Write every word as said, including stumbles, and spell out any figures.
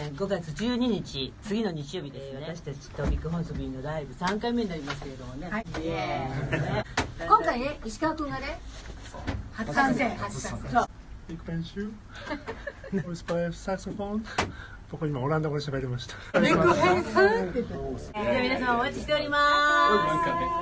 年ごがつじゅうににち、次の日曜日ですよね。私たちとビックホーンズビーのライブさんかいめになりますけれどもね。はい、 今回ね、石川君がね、初参戦。初参戦。 Ik ben Sue. Ik speel saxofoon. 僕今オランダ語で喋りました。 ビックホーンズ。じゃあ皆様お待ちしております。